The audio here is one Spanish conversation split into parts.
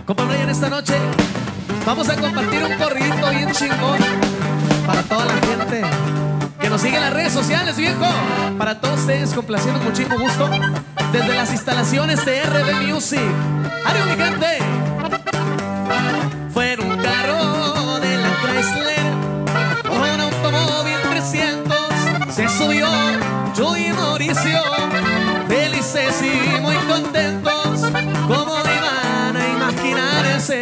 Compa Brian, esta noche vamos a compartir un corridito bien chingón para toda la gente que nos sigue en las redes sociales, viejo. Para todos ustedes, complaciendo con muchísimo gusto desde las instalaciones de RB Music. ¡Adiós, mi gente! Fue en un carro de la Chrysler o un automóvil 300. Se subió yo y Mauricio, felices y muy contentos, como iban a imaginarse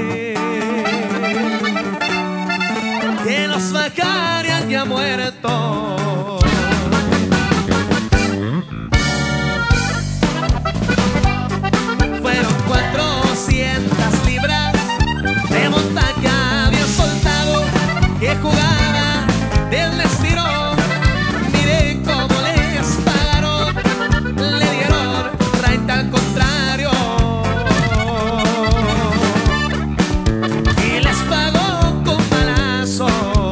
que los bajarían ya muertos. Fueron 400 libras de montaña había soltado, que jugaba del destino. Miren cómo les pagaron, le dieron raite al contrario, y les pagó con balazo.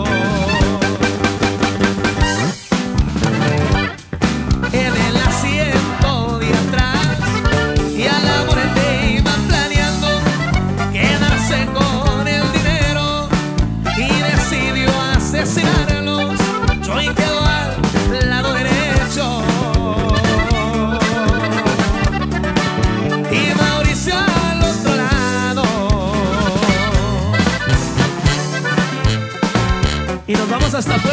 En el asiento de atrás y a la muerte iban planeando quedarse con el dinero, y decidió asesinarlos. Joey quedó al lado derecho y Mauricio al otro lado, y nos vamos hasta afuera.